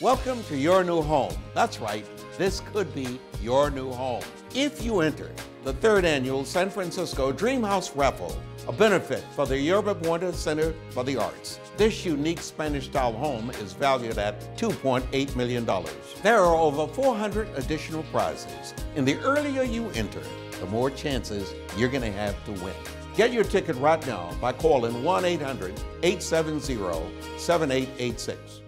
Welcome to your new home. That's right, this could be your new home. If you enter the 3rd annual San Francisco Dream House Raffle, a benefit for the Yerba Buena Center for the Arts. This unique Spanish-style home is valued at $2.8 million. There are over 400 additional prizes, and the earlier you enter, the more chances you're going to have to win. Get your ticket right now by calling 1-800-870-7886.